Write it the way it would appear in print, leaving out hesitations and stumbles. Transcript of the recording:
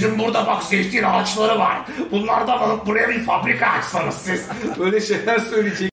Bizim burada bak zeytin ağaçları var. Bunlardan alıp buraya bir fabrika açsanız siz. Böyle şeyler söyleyecek.